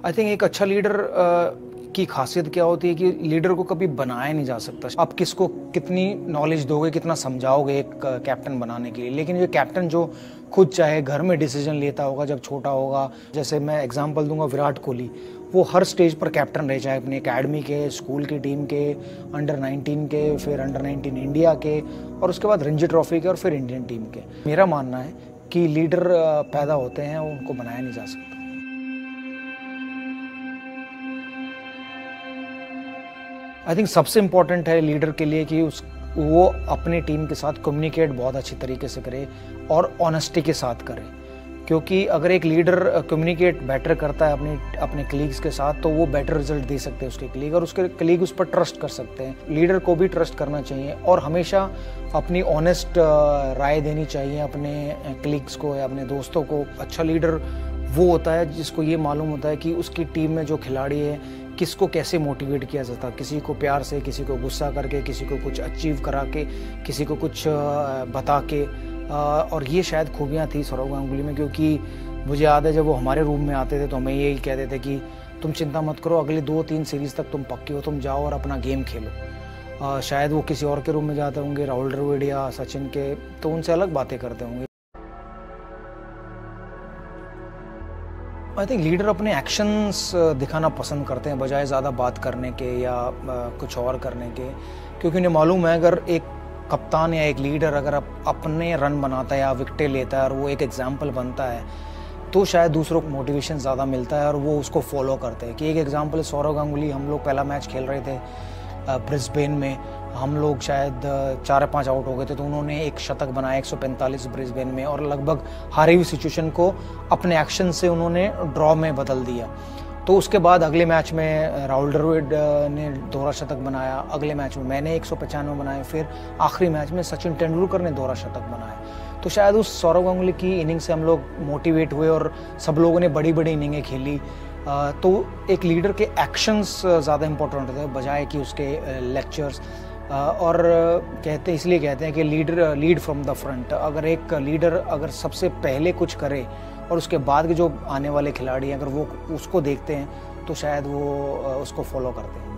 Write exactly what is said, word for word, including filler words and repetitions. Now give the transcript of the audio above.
I think एक अच्छा leader की खासियत क्या होती है कि लीडर को कभी बनाया नहीं जा सकता। आप किसको कितनी नॉलेज दोगे, कितना समझाओगे एक कैप्टन बनाने के लिए, लेकिन ये कैप्टन जो खुद चाहे घर में डिसीजन लेता होगा जब छोटा होगा, जैसे मैं एग्जांपल दूंगा विराट कोहली, वो हर स्टेज पर कैप्टन रहे, चाहे अपनी एकेडमी के, स्कूल की टीम के, अंडर नाइनटीन के, फिर अंडर नाइनटीन इंडिया के, और उसके बाद रणजी ट्रॉफी के, और फिर इंडियन टीम के। मेरा मानना है कि लीडर पैदा होते हैं, उनको बनाया नहीं जा सकता। आई थिंक सबसे इम्पॉर्टेंट है लीडर के लिए कि उस वो अपनी टीम के साथ कम्युनिकेट बहुत अच्छी तरीके से करे और ऑनेस्टी के साथ करे, क्योंकि अगर एक लीडर कम्युनिकेट बेटर करता है अपने अपने कलीग्स के साथ, तो वो बेटर रिजल्ट दे सकते हैं उसके कलीग, और उसके कलीग उस पर ट्रस्ट कर सकते हैं। लीडर को भी ट्रस्ट करना चाहिए और हमेशा अपनी ऑनेस्ट राय देनी चाहिए अपने कलीग्स को या अपने दोस्तों को। अच्छा लीडर वो होता है जिसको ये मालूम होता है कि उसकी टीम में जो खिलाड़ी है किसको कैसे मोटिवेट किया जाता है, किसी को प्यार से, किसी को गुस्सा करके, किसी को कुछ अचीव करा के, किसी को कुछ बता के। और ये शायद खूबियाँ थी सौरव गांगुली में, क्योंकि मुझे याद है जब वो हमारे रूम में आते थे तो हमें यही कहते थे कि तुम चिंता मत करो, अगले दो तीन सीरीज़ तक तुम पक्के हो, तुम जाओ और अपना गेम खेलो। शायद वो किसी और के रूम में जाते होंगे, राहुल द्रविड़ या सचिन के, तो उनसे अलग बातें करते होंगे। आई थिंक लीडर अपने एक्शंस दिखाना पसंद करते हैं बजाय ज़्यादा बात करने के या कुछ और करने के, क्योंकि उन्हें मालूम है अगर एक कप्तान या एक लीडर अगर अपने रन बनाता है या विकेटें लेता है और वो एक एग्जाम्पल बनता है, तो शायद दूसरों को मोटिवेशन ज़्यादा मिलता है और वो उसको फॉलो करते हैं। कि एक एग्जाम्पल है सौरव गांगुली, हम लोग पहला मैच खेल रहे थे ब्रिस्बेन में, हम लोग शायद चार पांच आउट हो गए थे, तो उन्होंने एक शतक बनाया एक सौ पैंतालीस ब्रिस्बेन में, और लगभग हारी हुई सिचुएशन को अपने एक्शन से उन्होंने ड्रॉ में बदल दिया। तो उसके बाद अगले मैच में राहुल द्रविड़ ने दोहरा शतक बनाया, अगले मैच में मैंने एक सौ पचानवे बनाए, फिर आखिरी मैच में सचिन तेंदुलकर ने दोहरा शतक बनाया। तो शायद उस सौरव गांगुली की इनिंग से हम लोग मोटिवेट हुए और सब लोगों ने बड़ी बड़ी इनिंगें खेली। तो एक लीडर के एक्शंस ज़्यादा इंपॉर्टेंट होते हैं बजाय कि उसके लेक्चर्स। और कहते इसलिए कहते हैं कि leader lead from the front. अगर एक लीडर अगर सबसे पहले कुछ करे और उसके बाद के जो आने वाले खिलाड़ी हैं अगर वो उसको देखते हैं, तो शायद वो उसको फॉलो करते हैं।